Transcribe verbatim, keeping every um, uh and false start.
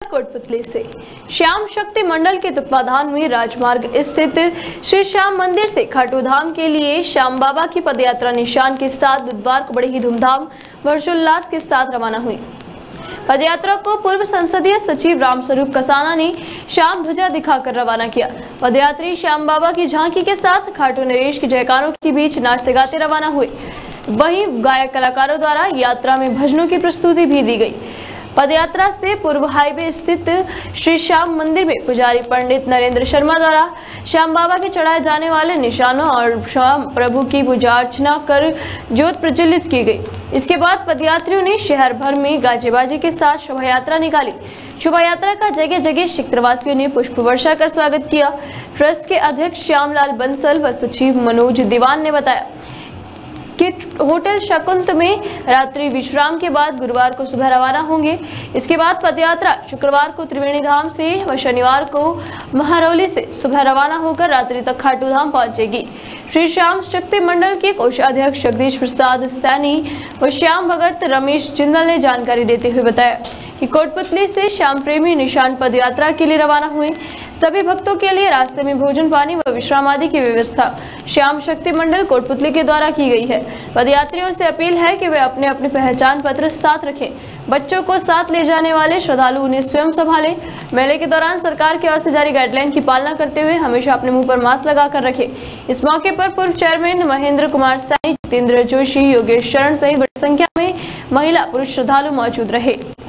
कोटपुतली से श्याम शक्ति मंडल के तत्वाधान में राजमार्ग स्थित श्री श्याम मंदिर से खाटू धाम के लिए श्याम बाबा की पदयात्रा निशान के साथ बुधवार को बड़े ही धूमधाम हर्षोल्लास के साथ रवाना हुई। पदयात्रा को पूर्व संसदीय सचिव रामस्वरूप कसाना ने श्याम ध्वजा दिखाकर रवाना किया। पदयात्री श्याम बाबा की झांकी के साथ खाटू नरेश के जयकारों के बीच नाचते गाते रवाना हुए। वहीं गायक कलाकारों द्वारा यात्रा में भजनों की प्रस्तुति भी दी गई। पदयात्रा से पूर्व हाईवे स्थित श्री श्याम मंदिर में पुजारी पंडित नरेंद्र शर्मा द्वारा श्याम बाबा के चढ़ाए जाने वाले निशानों और श्याम प्रभु की पूजा अर्चना कर ज्योत प्रज्वलित की गई। इसके बाद पदयात्रियों ने शहर भर में गाजे बाजे के साथ शोभा यात्रा निकाली। शोभा यात्रा का जगह जगह क्षेत्रवासियों ने पुष्प वर्षा कर स्वागत किया। ट्रस्ट के अध्यक्ष श्यामलाल बंसल व सचिव मनोज दीवान ने बताया कि होटल शकुंत में रात्रि विश्राम के बाद गुरुवार को सुबह रवाना होंगे। इसके बाद पदयात्रा शुक्रवार को त्रिवेणी धाम से व शनिवार को महरौली से सुबह रवाना होकर रात्रि तक खाटू धाम पहुंचेगी। श्री श्याम शक्ति मंडल के कोषाध्यक्ष जगदीश प्रसाद सैनी व श्याम भगत रमेश जिंदल ने जानकारी देते हुए बताया कि कोटपुतली से श्याम प्रेमी निशान पदयात्रा के लिए रवाना हुए। सभी भक्तों के लिए रास्ते में भोजन पानी व विश्राम आदि की व्यवस्था श्याम शक्ति मंडल कोटपुतली के द्वारा की गई है। पदयात्रियों से अपील है कि वे अपने अपने पहचान पत्र साथ रखें। बच्चों को साथ ले जाने वाले श्रद्धालु उन्हें स्वयं संभालें। मेले के दौरान सरकार की ओर से जारी गाइडलाइन की पालना करते हुए हमेशा अपने मुंह पर मास्क लगाकर रखें। इस मौके पर पूर्व चेयरमैन महेंद्र कुमार सैनी, जितेंद्र जोशी, योगेश शरण सहित बड़ी संख्या में महिला पुरुष श्रद्धालु मौजूद रहे।